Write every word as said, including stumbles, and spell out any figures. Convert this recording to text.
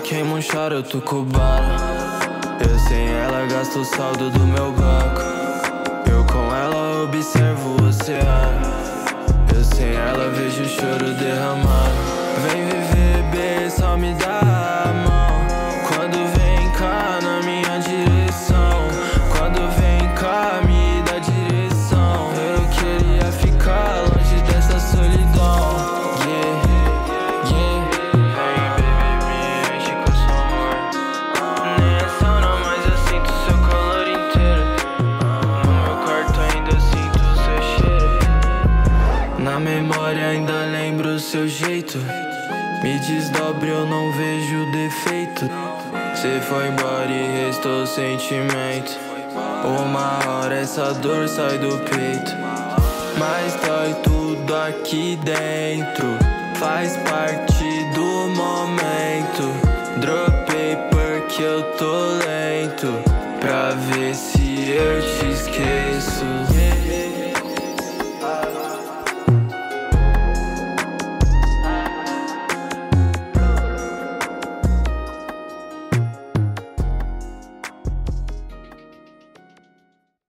queima um charuto cubano. Eu sem ela gasto o saldo do meu banco. Eu com ela observo o oceano. Eu sem ela vejo o choro derramando. Vem viver, bem, só me dá a mão. Quando vem cá na minha direção. Quando vem cá me dá direção. Eu queria ficar longe dessa solidão. Yeah, yeah. Vem baby, me enche com seu amor. Nem é sauna, mas eu sinto seu calor inteiro. No meu quarto ainda sinto o seu cheiro. Na memória ainda lembro o seu jeito. Me desdobre, eu não vejo defeito. Cê foi embora e restou sentimento. Uma hora essa dor sai do peito, mas dói tudo aqui dentro. Faz parte do momento. Dropei porque eu tô lento, pra ver se eu te esqueço.